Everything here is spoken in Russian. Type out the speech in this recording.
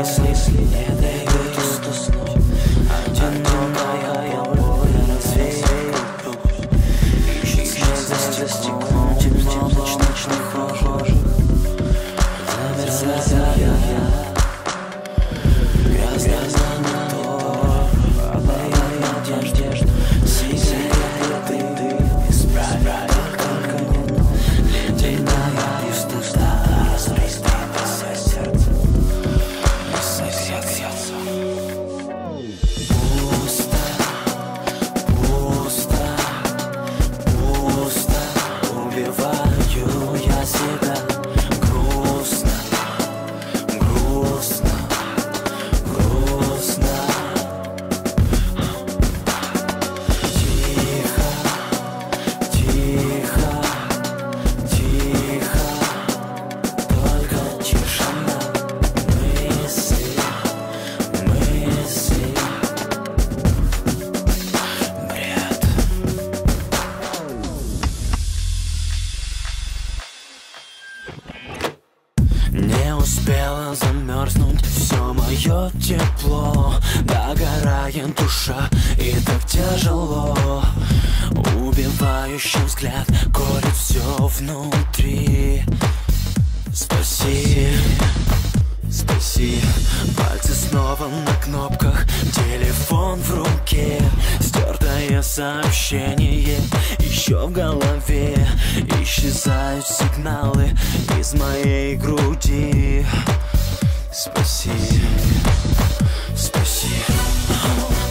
мысли не дают уснуть. Одинокая боль развеет грусть. Ищет снег за стеклом, темно в ночных прохожих. Замерзаю я, грязный монитор, падает надежда, сигареты исправят только минут. Ледяная пустота разбитое сердце. Пусто, пусто, пусто, убиваю я себя. Грустно, грустно, грустно. Тихо, тихо, тихо, только тишина. Мысли, мысли, бред. Не успела замерзнуть все мое тепло. Догорает душа, и так тяжело. Убивающий взгляд колет все внутри. Спаси, спаси. Пальцы снова на кнопках, телефон в руке. Стертое сообщение еще в голове. Исчезают сигналы из моей груди. Спаси, спаси.